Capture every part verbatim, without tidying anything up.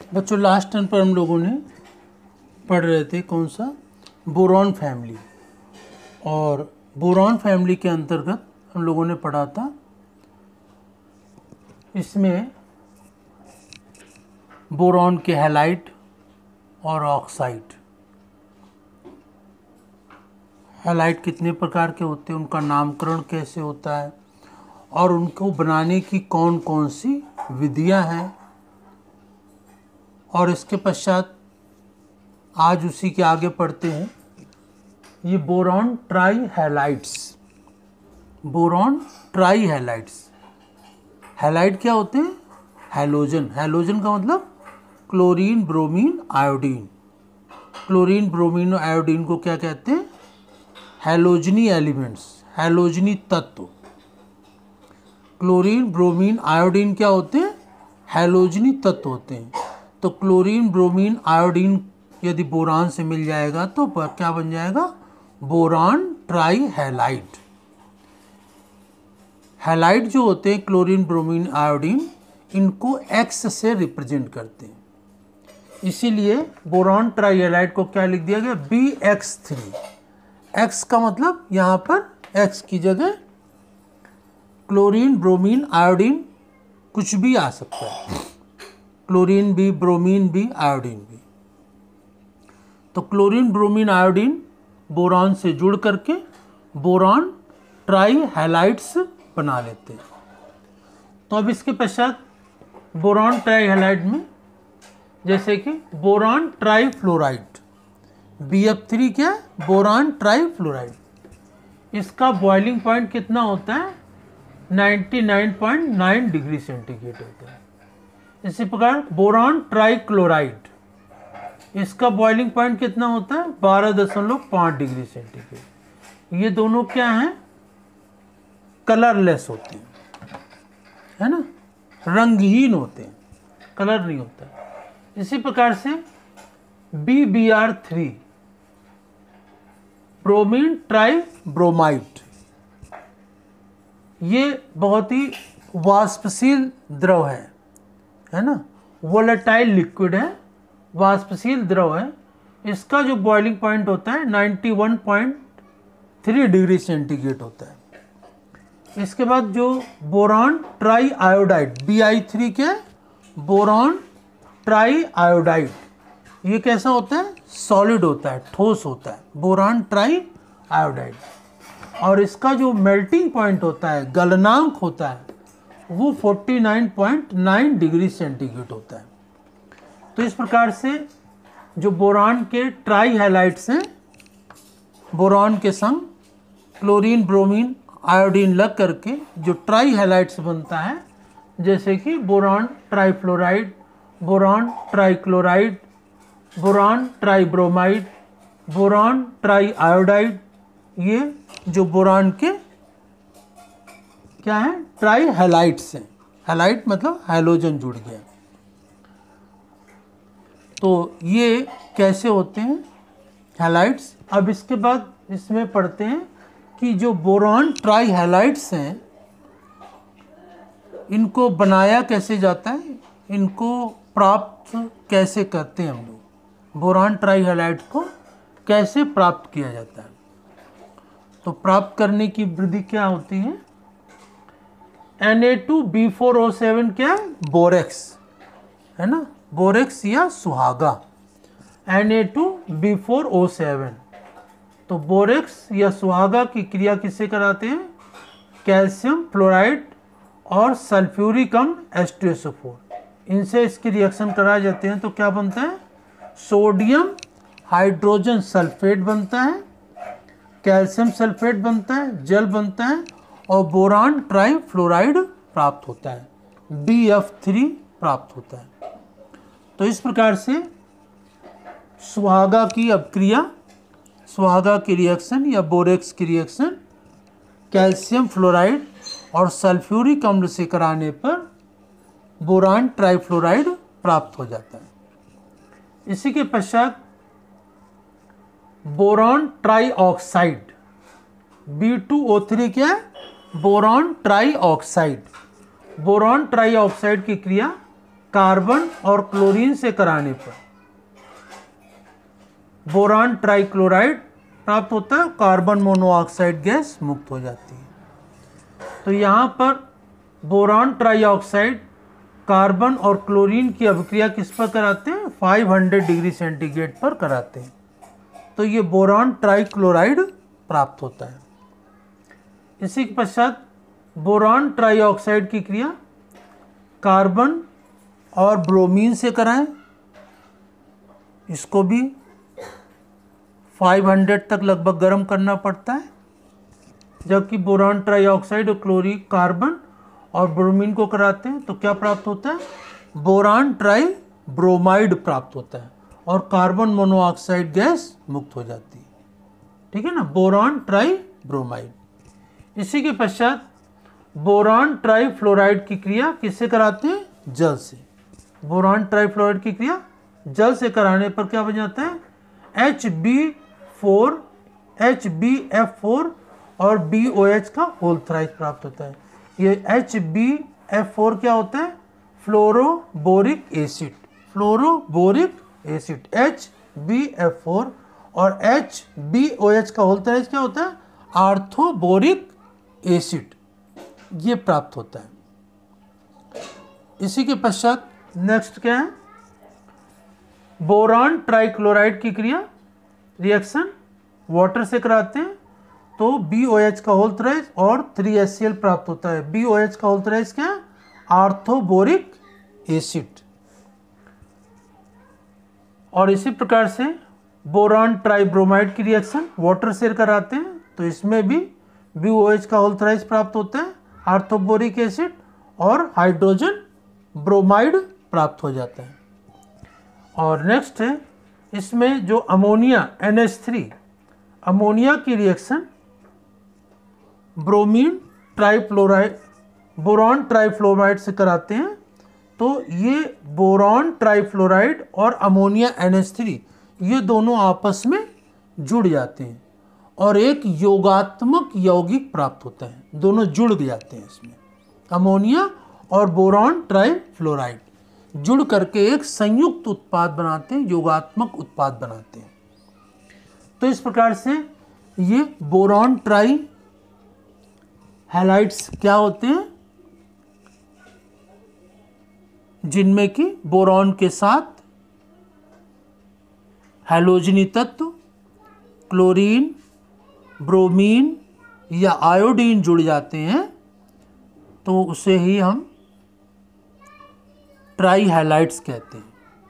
बच्चों last term पर हम लोगों ने पढ़ रहे थे कौन सा, बोरॉन फैमिली। और बोरॉन फैमिली के अंतर्गत हम लोगों ने पढ़ा था, इसमें बोरॉन के हैलाइड और ऑक्साइड। हैलाइड कितने प्रकार के होते हैं, उनका नामकरण कैसे होता है और उनको बनाने की कौन कौन सी विधियां हैं। और इसके पश्चात आज उसी के आगे पढ़ते हैं ये boron tri halides. Boron tri halides, halide क्या होते हैं, हैलोजन। हैलोजन का मतलब chlorine, bromine, iodine. Chlorine, bromine और आयोडीन को क्या कहते हैं, हैलोजनी एलिमेंट्स, हैलोजनी तत्व। क्लोरीन, ब्रोमीन, आयोडीन क्या होते हैं, हैलोजनी तत्व होते हैं। तो क्लोरीन, ब्रोमीन, आयोडीन यदि बोरान से मिल जाएगा तो क्या बन जाएगा, बोरान ट्राई हैलाइड। हैलाइड जो होते हैं क्लोरीन, ब्रोमीन, आयोडीन, इनको एक्स से रिप्रेजेंट करते हैं, इसीलिए बोरॉन ट्राई हैलाइड को क्या लिख दिया गया, बी एक्स थ्री। एक्स का मतलब यहाँ पर एक्स की जगह क्लोरीन, ब्रोमीन, आयोडीन कुछ भी आ सकता है, क्लोरीन भी, ब्रोमीन भी, आयोडीन भी। तो क्लोरीन, ब्रोमीन, आयोडीन बोरॉन से जुड़ करके बोरॉन ट्राई हैलाइड्स बना लेते हैं। तो अब इसके पश्चात बोरॉन ट्राई हैलाइड में जैसे कि boron tri fluoride, B F three क्या है, बोरॉन ट्राई फ्लोराइड। इसका बॉइलिंग पॉइंट कितना होता है, निन्यानवे पॉइंट नौ डिग्री सेंटीग्रेड होता है। इसी प्रकार बोरॉन ट्राई क्लोराइड, इसका बॉइलिंग पॉइंट कितना होता है, बारह दशमलव पाँच डिग्री सेंटीग्रेड। ये दोनों क्या हैं, कलरलेस होते हैं, है ना, रंगहीन होते हैं, कलर नहीं होता। इसी प्रकार से B B R three, bromine tri bromide, ये बहुत ही वाष्पशील द्रव है, है ना, वोलेटाइल लिक्विड है, वाष्पशील द्रव है। इसका जो बॉइलिंग पॉइंट होता है इक्यानवे पॉइंट तीन डिग्री सेंटीग्रेड होता है। इसके बाद जो boron tri iodide, B I three के बोरॉन ट्राई आयोडाइड, ये कैसा होता है, सॉलिड होता है, ठोस होता है, बोरॉन ट्राई आयोडाइड। और इसका जो मेल्टिंग पॉइंट होता है, गलनांक होता है, वो उनचास पॉइंट नौ डिग्री सेंटीग्रेड होता है। तो इस प्रकार से जो बोरॉन के ट्राई हैलाइड्स हैं, बोरॉन के संग क्लोरीन, ब्रोमीन, आयोडीन लग करके जो ट्राई हैलाइड्स बनता है, जैसे कि boron tri fluoride, boron tri chloride, boron tri bromide, boron tri iodide, ये जो बोरॉन के क्या है, ट्राई हैलाइड्स हैं। हैलाइड मतलब हैलोजन जुड़ गया। तो ये कैसे होते हैं हैलाइड्स। अब इसके बाद इसमें पढ़ते हैं कि जो बोरॉन ट्राई हैलाइड्स हैं, इनको बनाया कैसे जाता है, इनको प्राप्त कैसे करते हैं हम लोग, बोरॉन ट्राई हैलाइड को कैसे प्राप्त किया जाता है। तो प्राप्त करने की विधि क्या होती है, N A two B four O seven क्या है, बोरेक्स, है ना, बोरेक्स या सुहागा, N A two B four O seven. तो बोरेक्स या सुहागा की क्रिया किससे कराते हैं, कैल्शियम फ्लोराइड और सल्फ्यूरिक अम्ल H two S O four, इनसे इसकी रिएक्शन कराए जाते हैं। तो क्या बनता है, सोडियम हाइड्रोजन सल्फेट बनता है, कैल्शियम सल्फेट बनता है, जल बनता है और बोरॉन ट्राई फ्लोराइड प्राप्त होता है, बी एफ थ्री प्राप्त होता है। तो इस प्रकार से सुहागा की अपक्रिया, सुहागा की रिएक्शन या बोरेक्स की रिएक्शन कैल्शियम फ्लोराइड और सल्फ्यूरिक अम्ल से कराने पर बोरॉन ट्राइफ्लोराइड प्राप्त हो जाता है। इसी के पश्चात boron tri oxide, B two O three क्या है, boron tri oxide. Boron tri oxide की क्रिया कार्बन और क्लोरीन से कराने पर बोरान ट्राइक्लोराइड प्राप्त होता है, कार्बन मोनोऑक्साइड गैस मुक्त हो जाती है। तो यहाँ पर बोरान ट्राइऑक्साइड कार्बन और क्लोरीन की अभिक्रिया किस पर कराते हैं? पाँच सौ डिग्री सेंटीग्रेड पर कराते हैं। तो ये बोरान ट्राइक्लोराइड प्राप्त होता है। इसी के पश्चात बोरान ट्राइऑक्साइड की क्रिया कार्बन और ब्रोमीन से कराएं, इसको भी पाँच सौ तक लगभग गर्म करना पड़ता है। जबकि बोरान ट्राइऑक्साइड और क्लोरीन कार्बन और ब्रोमीन को कराते हैं तो क्या प्राप्त होता है? बोरान ट्राई ब्रोमाइड प्राप्त होता है और कार्बन मोनोऑक्साइड गैस मुक्त हो जाती है। ठीक है ना, बोरान ट्राई ब्रोमाइड। इसी के पश्चात बोरान ट्राइफ्लोराइड की क्रिया किससे कराते हैं? जल से। बोरान ट्राइफ्लोराइड की क्रिया जल से कराने पर क्या बन जाता है? H B four H B F four और बी ओ एच का होल थ्राइस प्राप्त होता है। ये एच बी एफ फोर क्या होता है? Fluoroboric acid. Fluoroboric acid H B F four और एच बी ओ एच का होल थ्राइस क्या होता है? Orthoboric acid. ये प्राप्त होता है। इसी के पश्चात नेक्स्ट क्या है? बोरान ट्राइक्लोराइड की क्रिया रिएक्शन वाटर से कराते हैं तो बी ओ एच का होल थ्राइस और थ्री एच सी एल प्राप्त होता है। बी ओ एच का होल थ्राइस क्या है? Orthoboric acid. और इसी प्रकार से बोरान ट्राइब्रोमाइड की रिएक्शन वाटर से कराते हैं तो इसमें भी बी ओ एच का होल थ्राइस प्राप्त होता है, आर्थोबोरिक एसिड और हाइड्रोजन ब्रोमाइड प्राप्त हो जाता है। और नेक्स्ट है इसमें जो ammonia N H three, ammonia की reaction bromine trifluoride boron trifluoride से कराते हैं तो ये बोरान ट्राइफ्लोराइड और अमोनिया एन एच थ्री ये दोनों आपस में जुड़ जाते हैं और एक योगात्मक यौगिक प्राप्त होता है। दोनों जुड़ जाते हैं इसमें, अमोनिया और बोरान ट्राइफ्लोराइड जुड़ करके एक संयुक्त उत्पाद बनाते हैं, योगात्मक उत्पाद बनाते हैं। तो इस प्रकार से ये बोरान ट्राई हैलाइड्स क्या होते हैं? जिनमें कि बोरान के साथ हैलोजनी तत्व क्लोरीन, ब्रोमीन या आयोडीन जुड़ जाते हैं तो उसे ही हम ट्राई हैलाइड्स कहते हैं।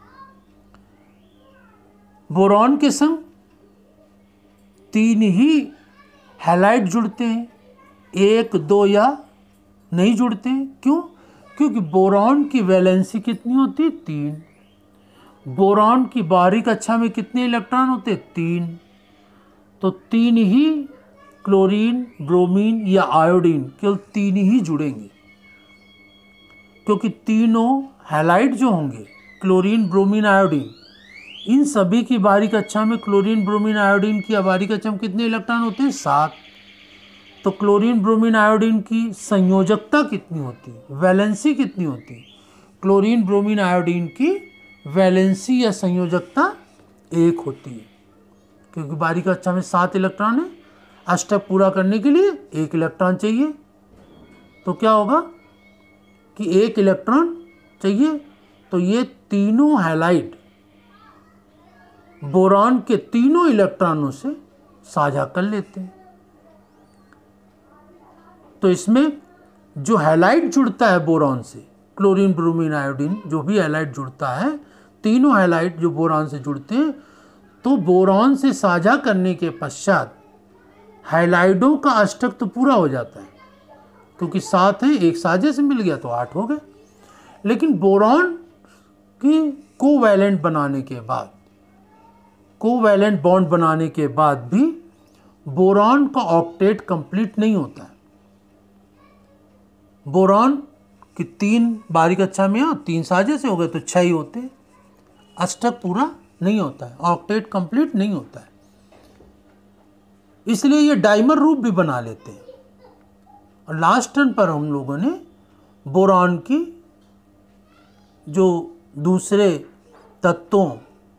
बोरान के संग तीन ही हैलाइड जुड़ते हैं, एक दो या नहीं जुड़ते हैं। क्यों? क्योंकि बोरान की वैलेंसी कितनी होती है? तीन। बोरान की बाहरी कक्षा में कितने इलेक्ट्रॉन होते हैं? तीन। तो तीन ही क्लोरीन, ब्रोमीन या आयोडीन केवल तीन ही जुड़ेंगे क्योंकि तीनों हैलाइड जो होंगे क्लोरीन, ब्रोमीन, आयोडीन, इन सभी की बाहरी कक्षा में क्लोरीन, ब्रोमीन, आयोडीन की बाहरी कक्षा में कितने इलेक्ट्रॉन होते हैं? सात। तो क्लोरीन, ब्रोमीन, आयोडीन की संयोजकता कितनी होती है? वैलेंसी कितनी होती है? क्लोरीन, ब्रोमीन, आयोडीन की वैलेंसी या संयोजकता एक होती है क्योंकि बाहरी कक्षा में सात इलेक्ट्रॉन है, अष्टक पूरा करने के लिए एक इलेक्ट्रॉन चाहिए। तो क्या होगा कि एक इलेक्ट्रॉन चाहिए तो ये तीनों हैलाइड बोरान के तीनों इलेक्ट्रॉनों से साझा कर लेते हैं। तो इसमें जो हैलाइड जुड़ता है बोरान से, क्लोरीन, ब्रोमीन, आयोडीन जो भी हैलाइड जुड़ता है, तीनों हैलाइड जो बोरान से जुड़ते हैं तो बोरान से साझा करने के पश्चात हैलाइडों का अष्टक तो पूरा हो जाता है क्योंकि सात है, एक साझे से मिल गया तो आठ हो गए। लेकिन बोरान की कोवैलेंट बनाने के बाद, कोवैलेंट बॉन्ड बनाने के बाद भी बोरान का ऑक्टेट कंप्लीट नहीं होता है। बोरान की तीन बाहरी कक्षा में और तीन साझे से हो गए तो छह ही होते हैं, अष्टक पूरा नहीं होता है, ऑक्टेट कंप्लीट नहीं होता है। इसलिए ये डाइमर रूप भी बना लेते हैं। और लास्ट टर्न पर हम लोगों ने बोरान की जो दूसरे तत्वों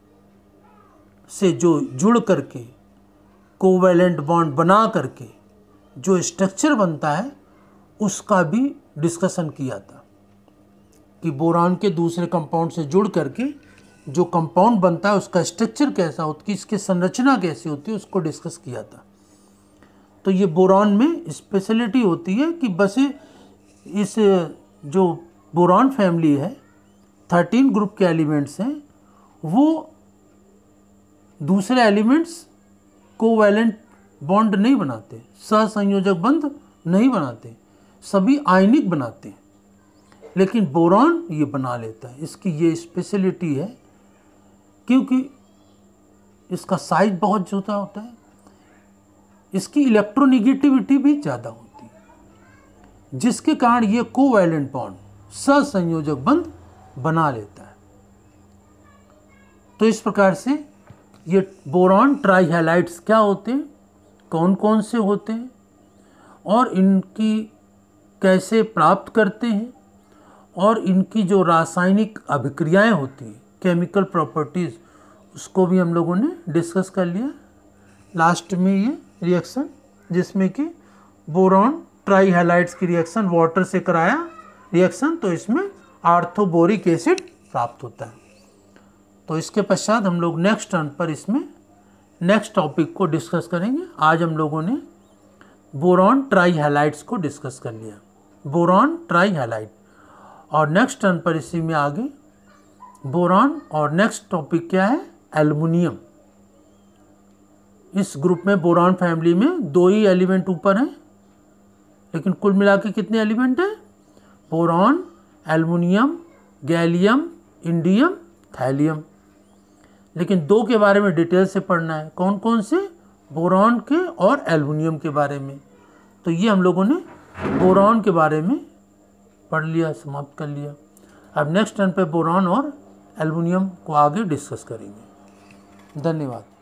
से जो जुड़ करके कोवैलेंट बॉन्ड बना करके जो स्ट्रक्चर बनता है उसका भी डिस्कशन किया था कि बोरान के दूसरे कंपाउंड से जुड़ करके जो कंपाउंड बनता है उसका स्ट्रक्चर कैसा होता है, इसकी संरचना कैसी होती है, उसको डिस्कस किया था। तो ये बोरान में स्पेशलिटी होती है कि बस इस जो बोरान फैमिली है थर्टीन ग्रुप के एलिमेंट्स हैं, वो दूसरे एलिमेंट्स कोवैलेंट बॉन्ड नहीं बनाते, सहसंयोजक बंध नहीं बनाते, सभी आयनिक बनाते हैं, लेकिन बोरान ये बना लेता है। इसकी ये स्पेशलिटी है क्योंकि इसका साइज बहुत छोटा होता है, इसकी इलेक्ट्रोनिगेटिविटी भी ज़्यादा होती है, जिसके कारण ये कोवैलेंट बॉन्ड सहसंयोजक बंध बना लेता है। तो इस प्रकार से ये बोरान ट्राईहैलाइड्स क्या होते हैं, कौन कौन से होते हैं और इनकी कैसे प्राप्त करते हैं और इनकी जो रासायनिक अभिक्रियाएं होती हैं, केमिकल प्रॉपर्टीज़, उसको भी हम लोगों ने डिस्कस कर लिया। लास्ट में ये रिएक्शन जिसमें कि बोरान ट्राईहैलाइड्स की रिएक्शन वाटर से कराया रिएक्शन, तो इसमें आर्थोबोरिक एसिड प्राप्त होता है। तो इसके पश्चात हम लोग नेक्स्ट टर्न पर इसमें नेक्स्ट टॉपिक को डिस्कस करेंगे। आज हम लोगों ने बोरान ट्राईहैलाइड्स को डिस्कस कर लिया, बोरान ट्राईहैलाइड, और नेक्स्ट टर्न पर इसी में आगे बोरान और नेक्स्ट टॉपिक क्या है, एल्युमिनियम। इस ग्रुप में बोरान फैमिली में दो ही एलिमेंट ऊपर हैं, लेकिन कुल मिला के कितने एलिमेंट हैं, boron, aluminium, gallium, indium, thallium. लेकिन दो के बारे में डिटेल से पढ़ना है, कौन कौन से, बोरान के और एल्युमिनियम के बारे में। तो ये हम लोगों ने बोरान के बारे में पढ़ लिया, समाप्त कर लिया। अब नेक्स्ट टर्न पे बोरान और एल्युमिनियम को आगे डिस्कस करेंगे। धन्यवाद।